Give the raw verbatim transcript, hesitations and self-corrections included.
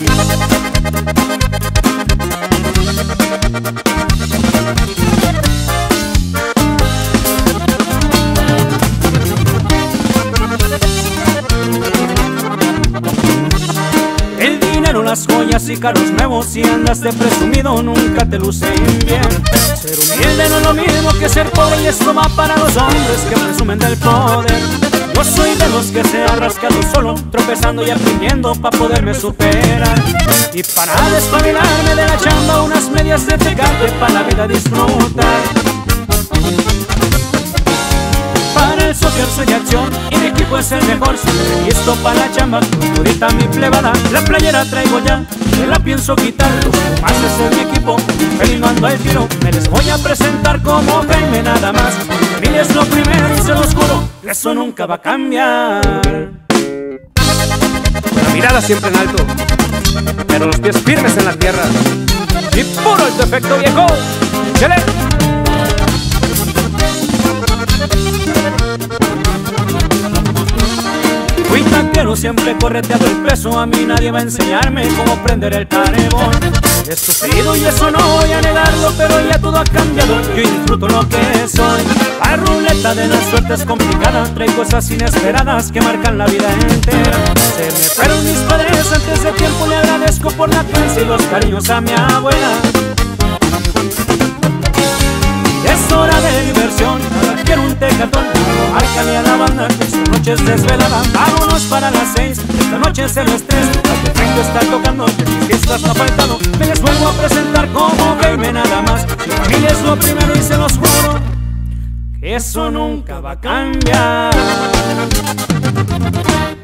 Las joyas y carros nuevos, si andas de presumido nunca te lucen bien. Ser humilde no es lo mismo que ser pobre, y esto va para los hombres que presumen del poder. Yo soy de los que se ha rascado solo, tropezando y aprendiendo pa' poderme superar. Y para despabilarme de la chamba, unas medias de Tecate pa' la vida disfrutar. Para el soccer soy de acción y mi equipo es el mejor. Siempre listo para la chamba, con todita mi plebada. La playera traigo ya, me la pienso quitar. Los más es mi equipo, feliz no ando al tiro. Me les voy a presentar como Jaime nada más. Mi familia es lo primero y se los juro, eso nunca va a cambiar. La mirada siempre en alto, pero los pies firmes en la tierra. Y puro el defecto viejo, ¡chale! Fui taquero, siempre correteado el peso. A mí nadie va a enseñarme cómo prender el carbón. He sufrido y eso no voy a negarlo, pero ya todo ha cambiado, yo disfruto lo que soy. La ruleta de la suerte es complicada, trae cosas inesperadas que marcan la vida entera. Se me fueron mis padres antes de tiempo, le agradezco por la crianza y los cariños a mi abuela. Es hora de diversión, ahora quiero un tecatón. Márcale a la banda que esta noche es desvelada. Vámonos para las seis, esta noche es el estrés. La que Franco está tocando, que mi fiesta está faltando. Me les vuelvo a presentar como Jaime nada más. Mi familia es lo primero y se los juro que eso nunca va a cambiar.